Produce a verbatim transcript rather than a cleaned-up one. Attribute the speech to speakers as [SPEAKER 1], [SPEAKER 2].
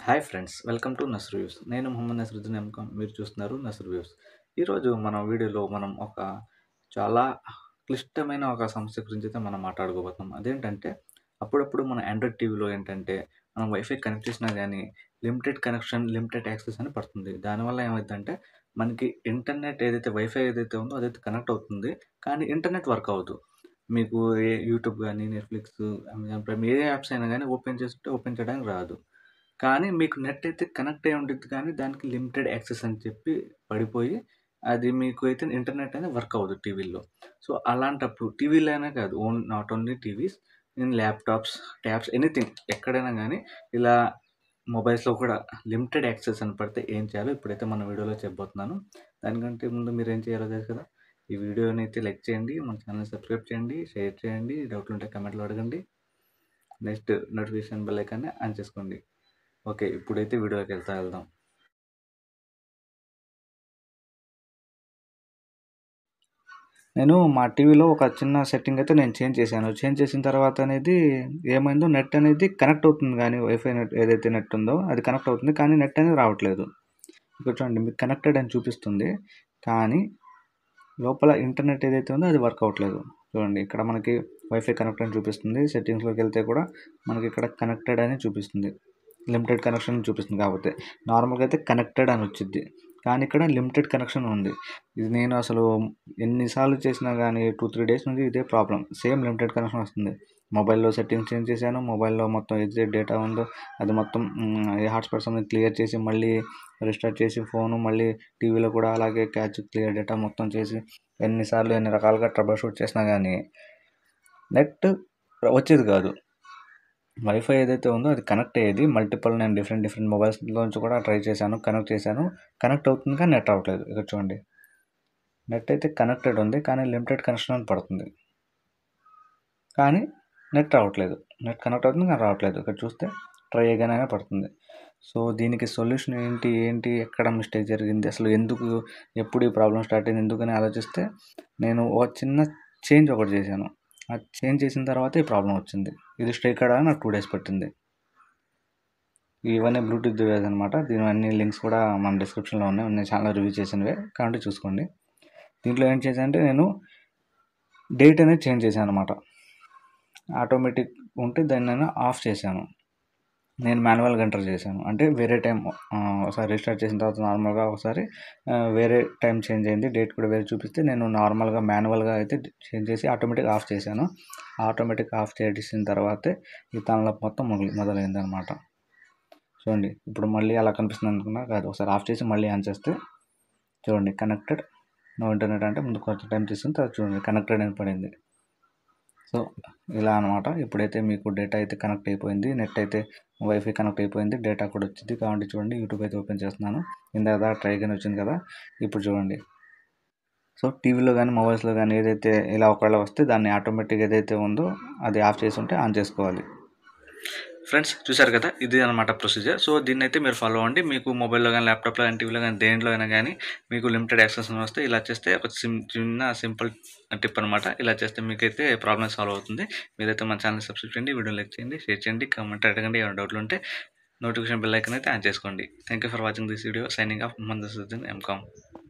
[SPEAKER 1] Hi friends, welcome to Nas reviews. నేను Mohammed Nasaruddin MCom. మీరు చూస్తున్నారు నస్ రివ్యూస్. ఈరోజు మన వీడియోలో మనం ఒక చాలా క్లిష్టమైన ఒక సమస్య గురించి అయితే మనం మాట్లాడుకోబోతున్నాం. అదేంటంటే అప్పుడప్పుడు మన ఆండ్రాయిడ్ టీవీలో ఏంటంటే మనం వైఫై కనెక్ట్ చేసినా కానీ లిమిటెడ్ కనెక్షన్, లిమిటెడ్ యాక్సెస్ అని పడుతుంది. దానివల్ల ఏమైందంటే మనకి ఇంటర్నెట్ ఏదైతే వైఫై ఏదైతే ఉందో అదైతే కనెక్ట్ అవుతుంది, కానీ ఇంటర్నెట్ వర్క్ అవ్వదు. మీకు ఏ యూట్యూబ్ కానీ, నెట్ఫ్లిక్స్, అమెజాన్ ప్రైమ్ ఏ యాప్స్ అయినా కానీ ఓపెన్ చేస్తుంటే ఓపెన్ చేయడానికి రాదు. కానీ మీకు నెట్ అయితే కనెక్ట్ అయ్యి ఉండిద్ది, కానీ దానికి లిమిటెడ్ యాక్సెస్ అని చెప్పి పడిపోయి, అది మీకు అయితే ఇంటర్నెట్ అనేది వర్క్ అవ్వదు టీవీలో. సో, అలాంటప్పుడు టీవీలోనే కాదు, own not only TVs, in laptops, tabs, anything ఎక్కడైనా గానీ ఇలా మొబైల్స్‌లో కూడా లిమిటెడ్ యాక్సెస్ అని పడితే ఏం చేయాలో ఇప్పుడైతే మన వీడియోలో చెప్పబోతున్నాను. దానికంటే ముందు మీరేం చేయాలో తెలుసు కదా! ఈ వీడియోని అయితే లైక్ చేయండి, మన ఛానెల్‌ని సబ్స్క్రైబ్ చేయండి, షేర్ చేయండి, డౌట్లుంటే కామెంట్‌లో అడగండి. నెక్స్ట్ నోటిఫికేషన్ బెల్ ఐకాన్‌ని ఆన్ చేసుకోండి. ఓకే. ఇప్పుడైతే వీడియోలోకెళ్తా వెళ్దాం. నేను మా టీవీలో ఒక చిన్న సెట్టింగ్ అయితే నేను చేంజ్ చేశాను. చేంజ్ చేసిన తర్వాత అనేది ఏమైందో, నెట్ అనేది కనెక్ట్ అవుతుంది గానీ, వైఫై నెట్ ఏదైతే నెట్ ఉందో అది కనెక్ట్ అవుతుంది, కానీ నెట్ అనేది రావట్లేదు. ఇక్కడ చూడండి, మీకు కనెక్టెడ్ అని చూపిస్తుంది, కానీ లోపల ఇంటర్నెట్ ఏదైతే ఉందో అది వర్క్ అవ్వట్లేదు. చూడండి, ఇక్కడ మనకి వైఫై కనెక్ట్ అని చూపిస్తుంది. సెట్టింగ్స్‌లోకి వెళ్తే కూడా మనకి ఇక్కడ కనెక్టెడ్ అని చూపిస్తుంది. లిమిటెడ్ కనెక్షన్ చూపిస్తుంది. కాకపోతే నార్మల్‌గా అయితే కనెక్టెడ్ అని వచ్చిద్ది, కానీ ఇక్కడ లిమిటెడ్ కనెక్షన్ ఉంది. ఇది నేను అసలు ఎన్ని సార్లు చేసినా కానీ టూ త్రీ డేస్ నుంచి ఇదే ప్రాబ్లమ్. సేమ్ లిమిటెడ్ కనెక్షన్ వస్తుంది. మొబైల్‌లో సెట్టింగ్స్ చేంజ్ చేశాను. మొబైల్‌లో మొత్తం ఏదైతే డేటా ఉందో అది మొత్తం హ్మ్, ఏ హాట్‌స్పాట్స్ అన్ని క్లియర్ చేసి, మళ్ళీ రీస్టార్ట్ చేసి ఫోను, మళ్ళీ టీవీలో కూడా అలాగే క్యాచ్, క్లియర్ డేటా మొత్తం చేసి ఎన్నిసార్లు ఎన్ని రకాలుగా ట్రబుల్ షూట్ చేసినా కానీ నెట్ వచ్చేది కాదు. వైఫై ఏదైతే ఉందో అది కనెక్ట్ అయ్యేది. మల్టిపుల్ నేను డిఫరెంట్ డిఫరెంట్ మొబైల్స్‌లోంచి కూడా ట్రై చేశాను. కనెక్ట్ చేశాను. కనెక్ట్ అవుతుంది, కానీ నెట్ అవ్వట్లేదు. ఇక్కడ చూడండి, నెట్ అయితే కనెక్టెడ్ ఉంది, కానీ లిమిటెడ్ కనెక్షన్ అని పడుతుంది. కానీ నెట్ రావట్లేదు. నెట్ కనెక్ట్ అవుతుంది, కానీ రావట్లేదు. ఇక్కడ చూస్తే ట్రై అగైన్ అనే పడుతుంది. సో, దీనికి సొల్యూషన్ ఏంటి? ఏంటి? ఎక్కడ మిస్టేక్ జరిగింది? అసలు ఎందుకు, ఎప్పుడు ఈ ప్రాబ్లమ్ స్టార్ట్ అయింది? ఎందుకని ఆలోచిస్తే నేను ఒక చిన్న చేంజ్ ఒకటి చేశాను. ఆ చేంజ్ చేసిన తర్వాత ఈ ప్రాబ్లమ్ వచ్చింది. ఇది స్ట్రైక్ అవ్వడానికి నాకు టూ డేస్ పట్టింది. ఇవన్నీ బ్లూటూత్ డివైస్ అనమాట. దీని అన్ని లింక్స్ కూడా మన డిస్క్రిప్షన్‌లో ఉన్నాయి. నేను ఛానెల్‌లో రివ్యూ చేసినవే, కాబట్టి చూసుకోండి. దీంట్లో ఏం చేశానంటే నేను డేట్ అనేది చేంజ్ చేశాను అనమాట. ఆటోమేటిక్ ఉంటే దాన్ని నేను ఆఫ్ చేశాను. నేను మాన్యువల్‌గా ఎంటర్ చేశాను. అంటే వేరే టైం, ఆహ్, ఒకసారి రీస్టార్ట్ చేసిన తర్వాత నార్మల్గా ఒకసారి ఆహ్, వేరే టైం చేంజ్ అయింది. డేట్ కూడా వేరే చూపిస్తే నేను నార్మల్‌గా మాన్యువల్‌గా అయితే చేంజ్ చేసి ఆటోమేటిక్‌గా ఆఫ్ చేశాను. ఆటోమేటిక్ ఆఫ్ చేసిన తర్వాతే ఈ తలనొప్పి మొత్తం మొదలు మొదలైందనమాట. చూడండి, ఇప్పుడు మళ్ళీ అలా కనిపిస్తుంది అనుకున్నా కాదు. ఒకసారి ఆఫ్ చేసి మళ్ళీ ఆన్ చేస్తే చూడండి, కనెక్టెడ్, నో ఇంటర్నెట్ అంటే ముందు కొంచెం టైం తీసుకుని తర్వాత చూడండి కనెక్టెడ్ అని పడింది. సో, ఇలా అనమాట. ఇప్పుడైతే మీకు డేటా అయితే కనెక్ట్ అయిపోయింది. నెట్ అయితే వైఫై కనెక్ట్ అయిపోయింది. డేటా కూడా వచ్చింది. కాబట్టి చూడండి, యూట్యూబ్ అయితే ఓపెన్ చేస్తున్నాను. ఇందాక దాకా ట్రై అగైన్ వచ్చింది కదా! ఇప్పుడు చూడండి. సో, టీవీలో కానీ, మొబైల్స్‌లో కానీ ఏదైతే ఇలా ఒకవేళ వస్తే దాన్ని ఆటోమేటిక్‌గా ఏదైతే ఉందో అది ఆఫ్ చేసి ఉంటే ఆన్ చేసుకోవాలి. ఫ్రెండ్స్, చూశారు కదా! ఇది అనమాట ప్రొసీజర్. సో, దీన్నైతే మీరు ఫాలో అవ్వండి. మీకు మొబైల్‌లో గానీ, ల్యాప్‌టాప్‌లో గానీ, టీవీలో గానీ, దేంట్లో అయినా గానీ మీకు లిమిటెడ్ యాక్సెస్ అని వస్తే ఇలా చేస్తే ఒక సిం చిన్న సింపుల్ టిప్ అనమాట. ఇలా చేస్తే మీకైతే ప్రాబ్లమ్ సాల్వ్ అవుతుంది. మీరైతే మన ఛానెల్‌ని సబ్స్క్రైబ్ చేయండి, వీడియో లైక్ చేయండి, షేర్ చేయండి, కామెంట్ అడగండి. ఏమైనా డౌట్లు ఉంటే నోటిఫికేషన్ బెల్ ఐకాన్ అయితే ఆన్ చేసుకోండి. Thank you for watching this video. Signing off Mohammed Nasaruddin MCom.